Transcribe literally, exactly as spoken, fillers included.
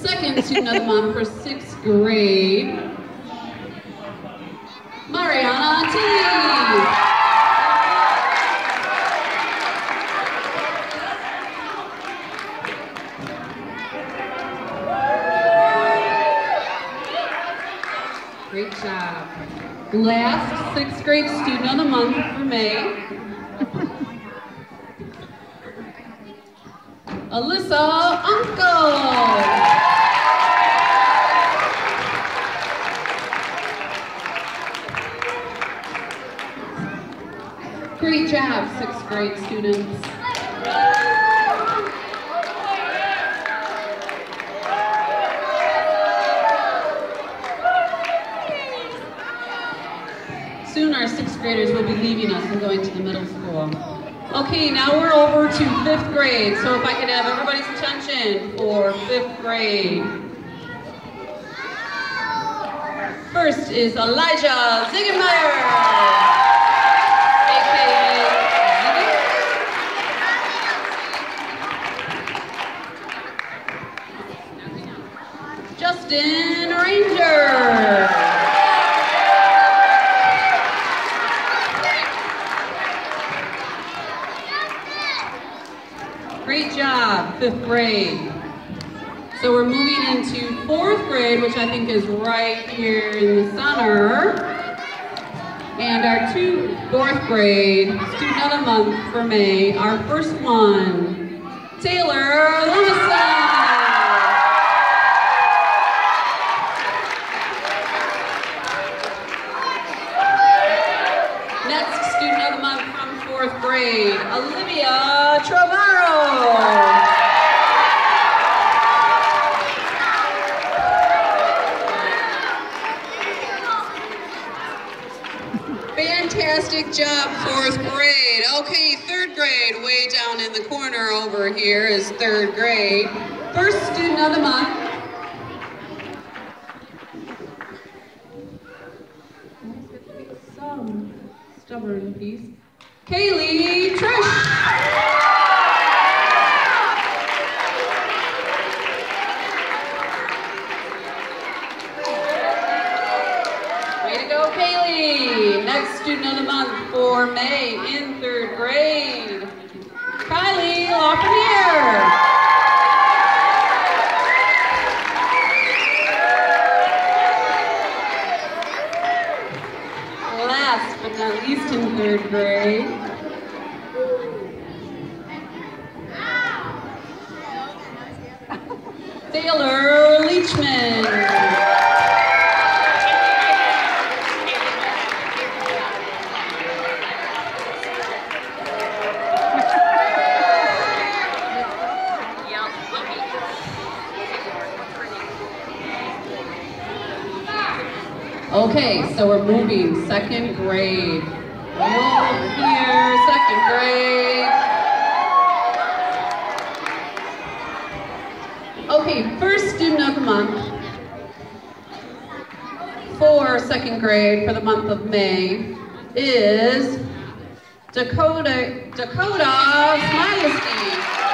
second student of the month for sixth grade, Mariana T. Great job. Last sixth grade student of the month for May, Alyssa Uncle. Great job, sixth grade students. Soon our sixth graders will be leaving us and going to the middle school. Okay, now we're over to fifth grade, so if I could have everybody's attention for fifth grade. First is Elijah Ziegenmeyer, aka Ziggy. Justin Ranger. Great job, fifth grade. So we're moving into fourth grade, which I think is right here in the center. And our two fourth grade student of the month for May, our first one, Taylor Lumison. Next student of the month from fourth grade, Olivia Trovaro. Fantastic job, fourth grade. Okay, third grade, way down in the corner over here is third grade. First student of the month. Some stubborn piece. Kaylee Trish. Kaylee, next student of the month for May in third grade, Kylie Lafreniere. Last but not least in third grade, Taylor Leachman. Okay, so we're moving second grade. Way over here, second grade. Okay, first student of the month for second grade for the month of May is Dakota Dakota Smilesky.